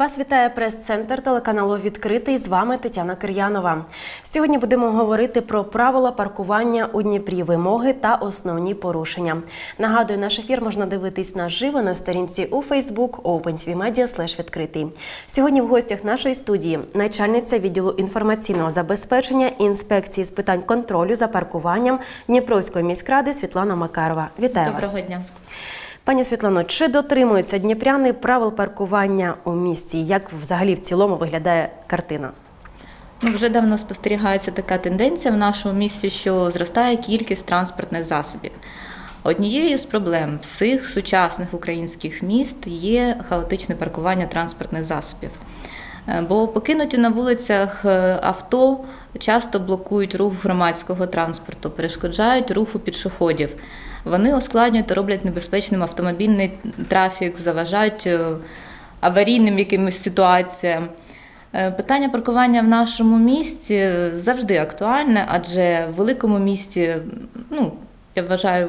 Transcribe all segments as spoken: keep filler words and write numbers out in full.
Вас вітає прес-центр телеканалу «Відкритий». З вами Тетяна Кир'янова. Сьогодні будемо говорити про правила паркування у Дніпрі, вимоги та основні порушення. Нагадую, наш ефір можна дивитись наживо на сторінці у Facebook OpenTVMedia слеш відкритий. Сьогодні в гостях нашої студії начальниця відділу інформаційного забезпечення і інспекції з питань контролю за паркуванням Дніпровської міськради Світлана Макарова. Вітаю вас. Доброго дня. Пані Світлано, чи дотримуються дніпряни правил паркування у місті? Як взагалі в цілому виглядає картина? Ну, вже давно спостерігається така тенденція в нашому місті, що зростає кількість транспортних засобів. Однією з проблем всіх сучасних українських міст є хаотичне паркування транспортних засобів. Бо покинуті на вулицях авто часто блокують рух громадського транспорту, перешкоджають руху пішоходів. Вони ускладнюють та роблять небезпечним автомобільний трафік, заважають аварійним якимось ситуаціям. Питання паркування в нашому місті завжди актуальне, адже в великому місті, ну, я вважаю,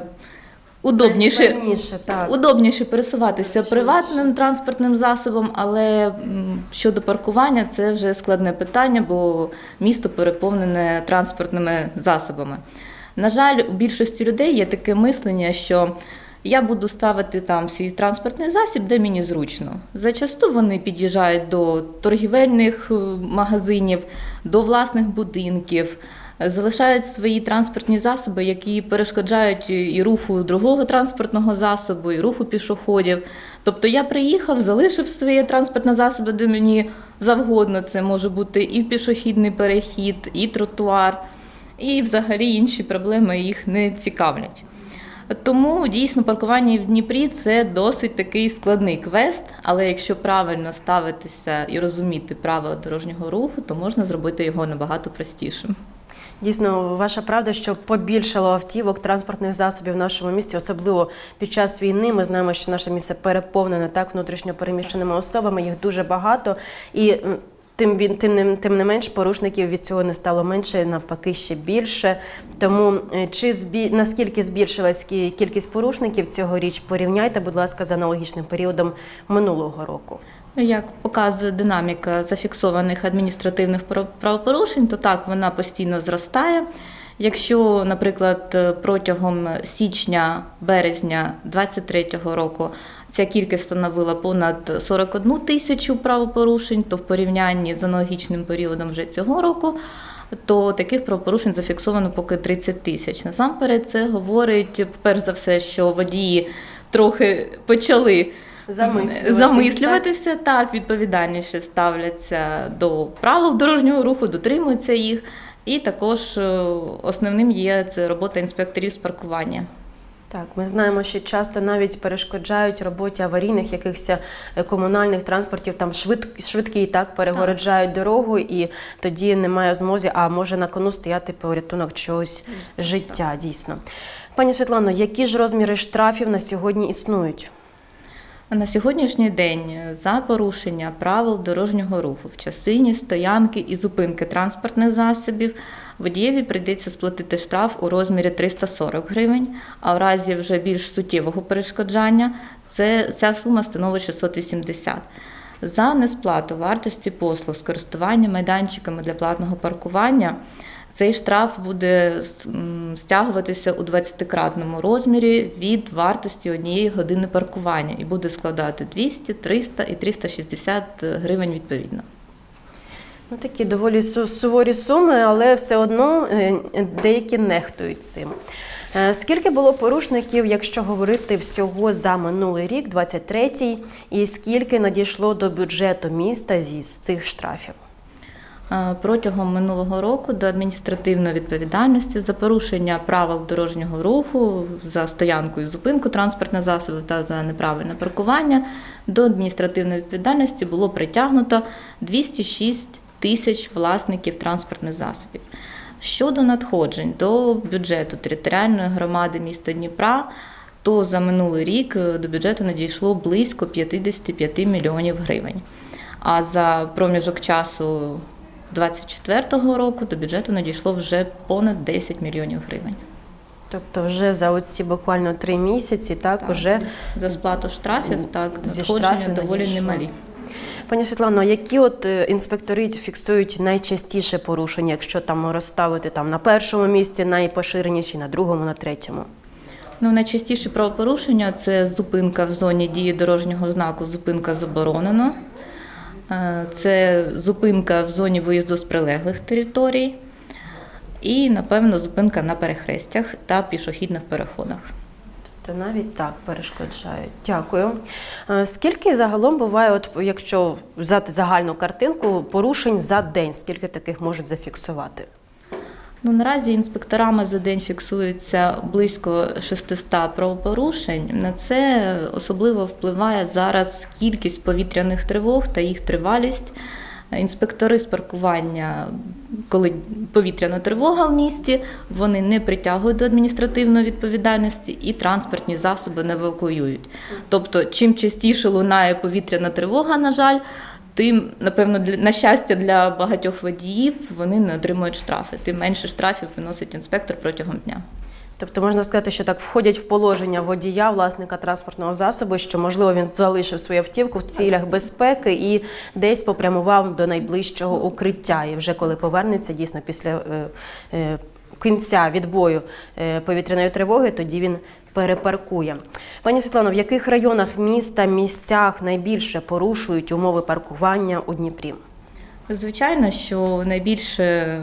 удобніше, так. удобніше пересуватися приватним транспортним засобом, але щодо паркування це вже складне питання, бо місто переповнене транспортними засобами. На жаль, у більшості людей є таке мислення, що я буду ставити там свій транспортний засіб, де мені зручно. Зачасту вони під'їжджають до торгівельних магазинів, до власних будинків, залишають свої транспортні засоби, які перешкоджають і руху другого транспортного засобу, і руху пішоходів. Тобто я приїхав, залишив свої транспортні засоби, де мені завгодно. Це може бути і пішохідний перехід, і тротуар, і взагалі інші проблеми їх не цікавлять. Тому дійсно паркування в Дніпрі – це досить такий складний квест, але якщо правильно ставитися і розуміти правила дорожнього руху, то можна зробити його набагато простішим. Дійсно, ваша правда, що побільшало автівок, транспортних засобів в нашому місті, особливо під час війни. Ми знаємо, що наше місце переповнене так внутрішньо переміщеними особами, їх дуже багато. І Тим, тим, тим не менш, порушників від цього не стало менше, навпаки, ще більше. Тому чи збі... наскільки збільшилась кількість порушників цьогоріч, порівняйте, будь ласка, з аналогічним періодом минулого року. Як показує динаміка зафіксованих адміністративних правопорушень, то так, вона постійно зростає. Якщо, наприклад, протягом січня-березня двадцять третього року ця кількість становила понад сорок одну тисячу правопорушень, то в порівнянні з аналогічним періодом вже цього року, то таких правопорушень зафіксовано поки тридцять тисяч. Насамперед це говорить, перш за все, що водії трохи почали замислюватися, замислюватися так? так, відповідальніше ставляться до правил дорожнього руху, дотримуються їх. І також основним є це робота інспекторів з паркування. Так, ми знаємо, що часто навіть перешкоджають роботі аварійних якихось комунальних транспортів, там швид, швидкі так перегороджають так. дорогу, і тоді немає змоги, а може на кону стояти порятунок чогось життя, так. дійсно. Пані Світлано, які ж розміри штрафів на сьогодні існують? На сьогоднішній день за порушення правил дорожнього руху в частині стоянки і зупинки транспортних засобів водієві прийдеться сплатити штраф у розмірі триста сорок гривень, а в разі вже більш суттєвого перешкоджання це, ця сума становить шістсот вісімдесят. За несплату вартості послуг з користування майданчиками для платного паркування цей штраф буде стягуватися у двадцятикратному розмірі від вартості однієї години паркування і буде складати двісті, триста і триста шістдесят гривень відповідно. Ну, такі доволі суворі суми, але все одно деякі нехтують цим. Скільки було порушників, якщо говорити всього за минулий рік, двадцять третій, і скільки надійшло до бюджету міста зі цих штрафів? Протягом минулого року до адміністративної відповідальності за порушення правил дорожнього руху, за стоянку і зупинку транспортних засобів та за неправильне паркування до адміністративної відповідальності було притягнуто двісті шість тисяч власників транспортних засобів. Щодо надходжень до бюджету територіальної громади міста Дніпра, то за минулий рік до бюджету надійшло близько п'ятдесят п'ять мільйонів гривень. А за проміжок часу двадцять четвертого року до бюджету надійшло вже понад десять мільйонів гривень. Тобто вже за оці буквально три місяці, так, так уже за сплату штрафів, так, надходження доволі немалі. Пані Світлано, які от е, інспектори фіксують найчастіше порушення, якщо там розставити там на першому місці найпоширеніші, на другому, на третьому? Ну, найчастіше правопорушення – це зупинка в зоні дії дорожнього знаку, зупинка заборонено. Е, Це зупинка в зоні виїзду з прилеглих територій. І, напевно, зупинка на перехрестях та пішохідних переходах. То навіть так перешкоджають. Дякую. Е, Скільки загалом буває, от якщо взяти загальну картинку, порушень за день? Скільки таких можуть зафіксувати? Ну, наразі інспекторами за день фіксується близько шістсот правопорушень. На це особливо впливає зараз кількість повітряних тривог та їх тривалість. Інспектори з паркування, коли повітряна тривога в місті, вони не притягують до адміністративної відповідальності і транспортні засоби не евакуюють. Тобто, чим частіше лунає повітряна тривога, на жаль, тим, напевно, для, на щастя для багатьох водіїв, вони не отримують штрафи. Тим менше штрафів виносить інспектор протягом дня. Тобто можна сказати, що так входять в положення водія, власника транспортного засобу, що, можливо, він залишив свою автівку в цілях безпеки і десь попрямував до найближчого укриття. І вже коли повернеться, дійсно, після е, е, кінця відбою е, повітряної тривоги, тоді він перепаркує. Пані Світлано, в яких районах міста, місцях найбільше порушують умови паркування у Дніпрі? Звичайно, що найбільше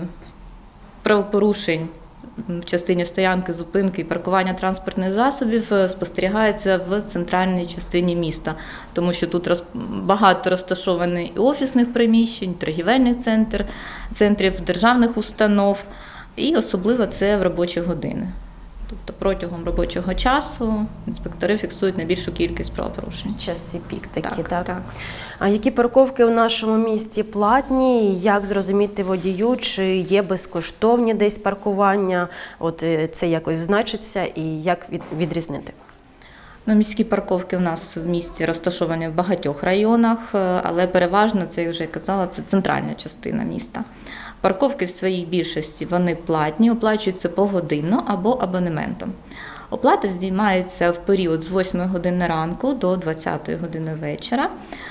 правопорушень в частині стоянки, зупинки і паркування транспортних засобів спостерігається в центральній частині міста, тому що тут роз... багато розташованих і офісних приміщень, торгівельних центр, центрів державних установ, і особливо це в робочі години. Тобто протягом робочого часу інспектори фіксують найбільшу кількість правопорушень. Часи пік такі, Так, так? так. А які парковки у нашому місті платні? Як зрозуміти водію, чи є безкоштовні десь паркування? От е, це якось значиться і як від, відрізнити? Ну, міські парковки у нас в місті розташовані в багатьох районах, але переважно, це я вже казала, це центральна частина міста. Парковки в своїй більшості вони платні, оплачуються погодинно або абонементом. Оплата здіймається в період з восьмої години ранку до двадцятої години вечора.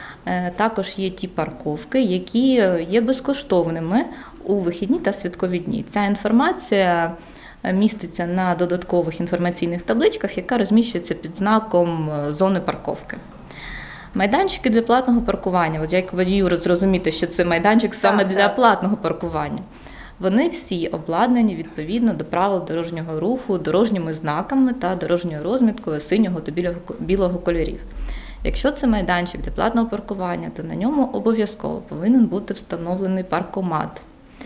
Також є ті парковки, які є безкоштовними у вихідні та святкові дні. Ця інформація міститься на додаткових інформаційних табличках, яка розміщується під знаком зони парковки. Майданчики для платного паркування, от як водію зрозуміти, що це майданчик саме так, для так. платного паркування, вони всі обладнані відповідно до правил дорожнього руху, дорожніми знаками та дорожньою розміткою синього та білого, білого кольорів. Якщо це майданчик для платного паркування, то на ньому обов'язково повинен бути встановлений паркомат.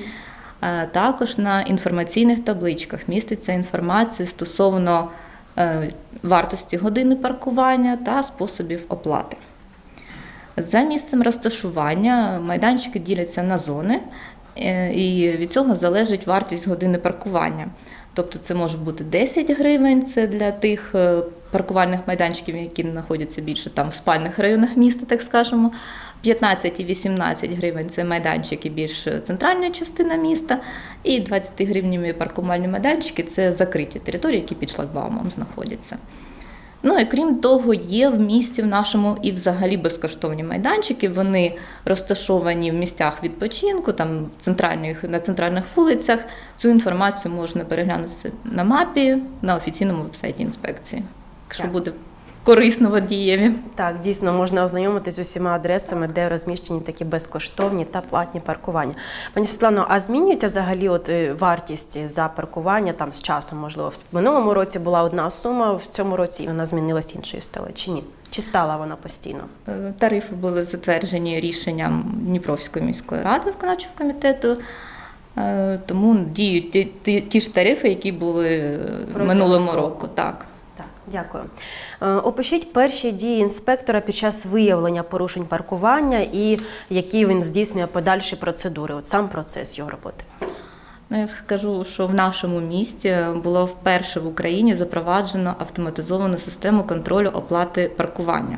Також на інформаційних табличках міститься інформація стосовно вартості години паркування та способів оплати. За місцем розташування майданчики діляться на зони, і від цього залежить вартість години паркування. Тобто це може бути десять гривень, це для тих паркувальних майданчиків, які знаходяться більше там в спальних районах міста, так скажемо. п'ятнадцять і вісімнадцять гривень – це майданчики більш центральна частина міста, і двадцятигривневі паркувальні майданчики – це закриті території, які під шлагбаумом знаходяться. Ну і крім того, є в місті в нашому і взагалі безкоштовні майданчики, вони розташовані в місцях відпочинку, там центральних, на центральних вулицях. Цю інформацію можна переглянути на мапі, на офіційному вебсайті інспекції, якщо буде корисно водієві. Так, дійсно, можна ознайомитись з усіма адресами, де розміщені такі безкоштовні та платні паркування. Пані Світлано, а змінюється взагалі от вартість за паркування там з часом, можливо? В минулому році була одна сума, в цьому році вона змінилась іншою стала, чи ні? Чи стала вона постійно? Тарифи були затверджені рішенням Дніпровської міської ради виконавчого комітету, тому діють ті, ті, ті ж тарифи, які були в минулому року. Так. Так, дякую. Опишіть перші дії інспектора під час виявлення порушень паркування і які він здійснює подальші процедури, от сам процес його роботи. Ну, я скажу, що в нашому місті було вперше в Україні запроваджено автоматизовану систему контролю оплати паркування.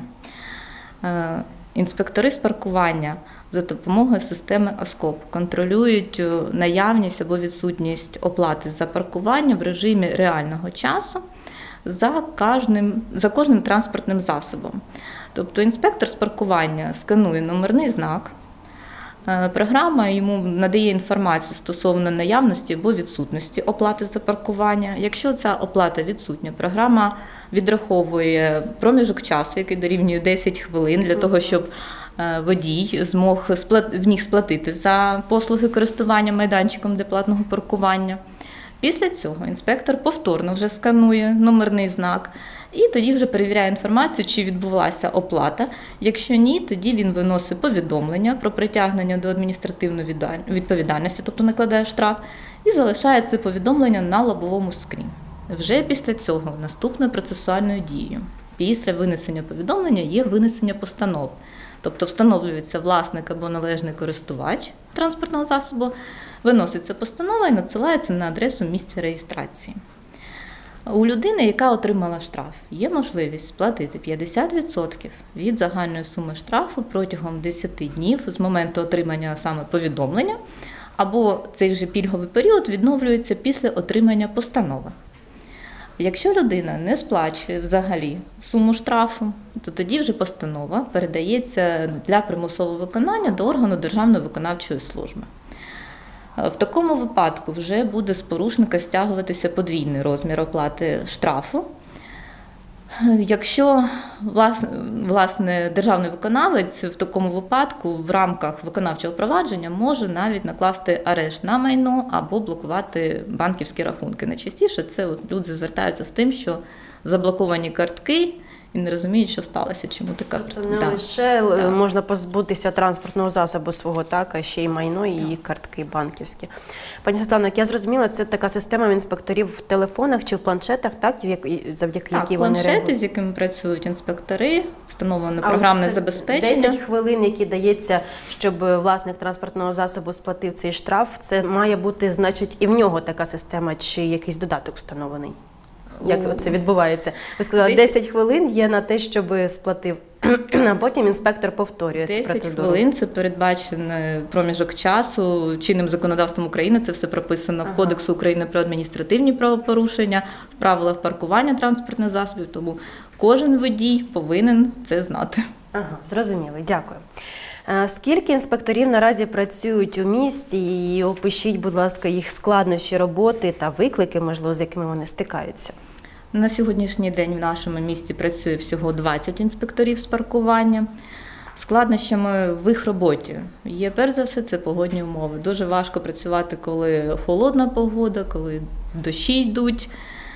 Інспектори з паркування за допомогою системи ОСКОП контролюють наявність або відсутність оплати за паркування в режимі реального часу за кожним, за кожним транспортним засобом. Тобто інспектор з паркування сканує номерний знак, програма йому надає інформацію стосовно наявності або відсутності оплати за паркування. Якщо ця оплата відсутня, програма відраховує проміжок часу, який дорівнює десять хвилин, для того, щоб водій змог, зміг сплатити за послуги користування майданчиком для платного паркування. Після цього інспектор повторно вже сканує номерний знак і тоді вже перевіряє інформацію, чи відбулася оплата. Якщо ні, тоді він виносить повідомлення про притягнення до адміністративної відповідальності, тобто накладає штраф, і залишає це повідомлення на лобовому склі. Вже після цього наступною процесуальною дією, після винесення повідомлення, є винесення постанов. Тобто встановлюється власник або належний користувач транспортного засобу, виноситься постанова і надсилається на адресу місця реєстрації. У людини, яка отримала штраф, є можливість сплатити п'ятдесят відсотків від загальної суми штрафу протягом десяти днів з моменту отримання саме повідомлення, або цей же пільговий період відновлюється після отримання постанови. Якщо людина не сплачує взагалі суму штрафу, то тоді вже постанова передається для примусового виконання до органу Державної виконавчої служби. В такому випадку вже буде з порушника стягуватися подвійний розмір оплати штрафу. Якщо власне державний виконавець в такому випадку в рамках виконавчого провадження може навіть накласти арешт на майно або блокувати банківські рахунки. Найчастіше це от люди звертаються з тим, що заблоковані картки і не розуміють, що сталося, чому така тобто не лише да. можна позбутися транспортного засобу свого, так, а ще й майно і картки банківські. Пані Світлано, як я зрозуміла, це така система інспекторів в телефонах чи в планшетах, так, завдяки так, якій вони реагують? планшети, з якими працюють інспектори, встановлено програмне забезпечення. десять хвилин, які дається, щоб власник транспортного засобу сплатив цей штраф, це має бути, значить, і в нього така система, чи якийсь додаток встановлений? Як це відбувається? Ви сказали, десять хвилин є на те, щоб сплатив, а потім інспектор повторює цю процедуру. десять хвилин – це передбачений проміжок часу. Чинним законодавством України це все прописано ага. в Кодексу України про адміністративні правопорушення, в правилах паркування транспортних засобів, тому кожен водій повинен це знати. Ага, зрозуміло, дякую. Скільки інспекторів наразі працюють у місті і опишіть, будь ласка, їх складнощі роботи та виклики, можливо, з якими вони стикаються? На сьогоднішній день в нашому місті працює всього двадцять інспекторів з паркування. Складнощами в їх роботі є, перш за все, це погодні умови. Дуже важко працювати, коли холодна погода, коли дощі йдуть.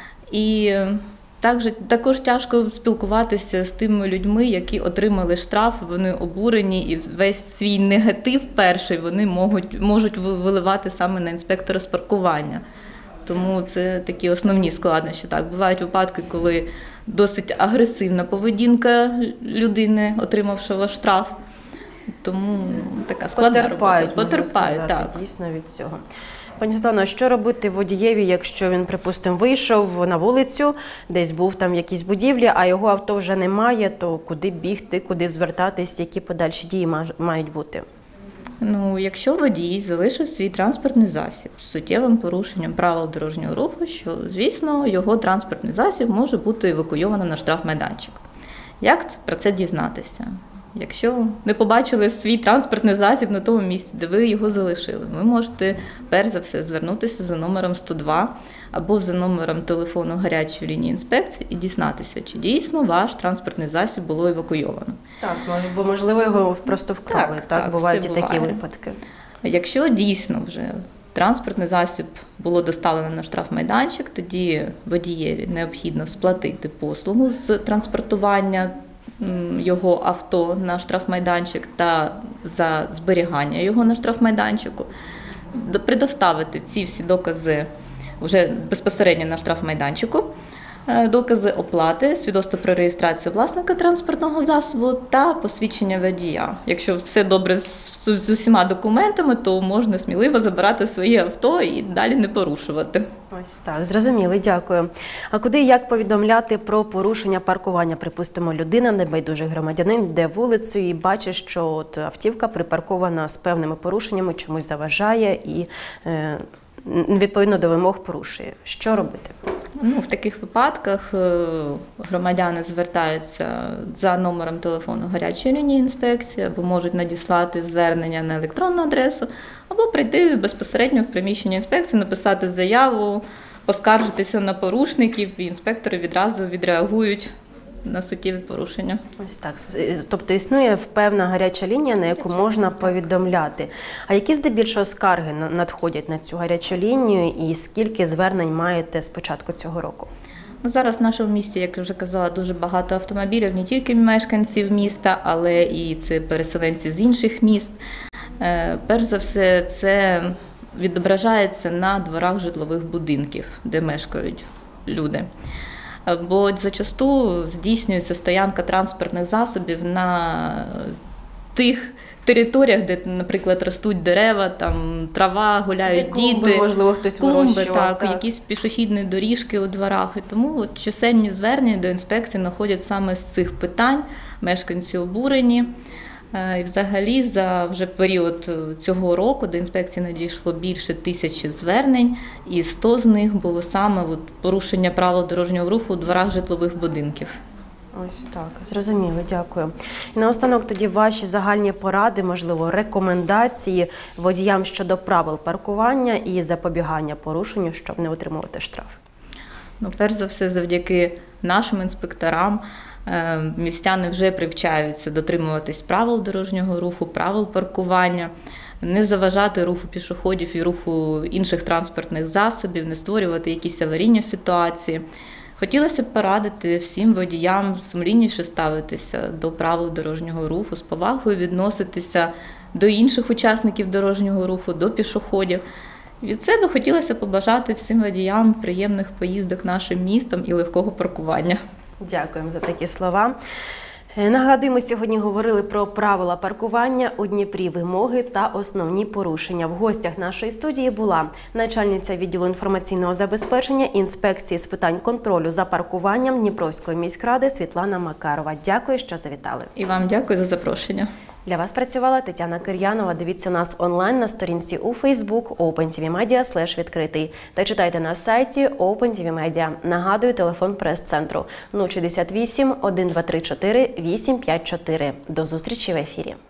І також, також тяжко спілкуватися з тими людьми, які отримали штраф, вони обурені, і весь свій негатив перший вони можуть, можуть виливати саме на інспектора з паркування. Тому це такі основні складнощі. Так, бувають випадки, коли досить агресивна поведінка людини, отримавшого штраф. Тому така складна Потерпають, робота. Потерпають, сказати, так. Дійсно від цього. Пані Світлано, а що робити водієві, якщо він, припустимо, вийшов на вулицю, десь був там в якійсь будівлі, а його авто вже немає, то куди бігти, куди звертатись, які подальші дії мають бути? Ну, якщо водій залишив свій транспортний засіб з суттєвим порушенням правил дорожнього руху, що, звісно, його транспортний засіб може бути евакуйовано на штрафмайданчик. Як про це дізнатися? Якщо не побачили свій транспортний засіб на тому місці, де ви його залишили, ви можете, перш за все, звернутися за номером сто два або за номером телефону гарячої лінії інспекції і дізнатися, чи дійсно ваш транспортний засіб було евакуйовано. Так, бо, можливо, його просто вкрали, так, так, так бувають і такі буває. випадки. Якщо дійсно вже транспортний засіб було доставлено на штрафмайданчик, тоді водієві необхідно сплатити послугу з транспортування його авто на штрафмайданчик та за зберігання його на штрафмайданчику, предоставити ці всі докази вже безпосередньо на штрафмайданчику, докази оплати, свідоцтво про реєстрацію власника транспортного засобу та посвідчення водія. Якщо все добре з, з усіма документами, то можна сміливо забирати своє авто і далі не порушувати. Ось так, зрозуміли, дякую. А куди і як повідомляти про порушення паркування? Припустимо, людина, небайдужий громадянин, йде вулицею і бачить, що от автівка припаркована з певними порушеннями, чомусь заважає і е, відповідно до вимог порушує. Що робити? Ну, в таких випадках е, громадяни звертаються за номером телефону гарячої лінії інспекції, або можуть надіслати звернення на електронну адресу, або прийти безпосередньо в приміщення інспекції, написати заяву, поскаржитися на порушників, і інспектори відразу відреагують на суттєві порушення. Ось так. Тобто існує певна гаряча лінія, на яку можна повідомляти. А які здебільшого скарги надходять на цю гарячу лінію і скільки звернень маєте з початку цього року? Ну, зараз в нашому місті, як я вже казала, дуже багато автомобілів, не тільки мешканців міста, але і це переселенці з інших міст. Е, перш за все, це відображається на дворах житлових будинків, де мешкають люди. Бо зачасту здійснюється стоянка транспортних засобів на тих територіях, де, наприклад, ростуть дерева, там трава, гуляють де клумби, діти. можливо, хтось клумби, вирощував, так, так. якісь пішохідні доріжки у дворах. І тому от чисельні звернення до інспекції знаходять саме з цих питань. Мешканці обурені. І взагалі за вже період цього року до інспекції надійшло більше тисячі звернень, і сто з них було саме от порушення правил дорожнього руху у дворах житлових будинків. Ось так, зрозуміло, дякую. І наостанок тоді ваші загальні поради, можливо, рекомендації водіям щодо правил паркування і запобігання порушенню, щоб не отримувати штраф. Ну, перш за все, завдяки нашим інспекторам містяни вже привчаються дотримуватись правил дорожнього руху, правил паркування, не заважати руху пішоходів і руху інших транспортних засобів, не створювати якісь аварійні ситуації. Хотілося б порадити всім водіям сумлінніше ставитися до правил дорожнього руху, з повагою відноситися до інших учасників дорожнього руху, до пішоходів. Від себе хотілося побажати всім водіям приємних поїздок нашим містом і легкого паркування. Дякуємо за такі слова. Нагадую, ми сьогодні говорили про правила паркування у Дніпрі, вимоги та основні порушення. В гостях нашої студії була начальниця відділу інформаційного забезпечення інспекції з питань контролю за паркуванням Дніпровської міськради Світлана Макарова. Дякую, що завітали. І вам дякую за запрошення. Для вас працювала Тетяна Кир'янова. Дивіться нас онлайн на сторінці у Facebook OpenTVMedia слеш відкритий та читайте на сайті OpenTVMedia. Нагадую, телефон прес-центру нуль шістдесят вісім, один два три чотири, вісім п'ять чотири. До зустрічі в ефірі.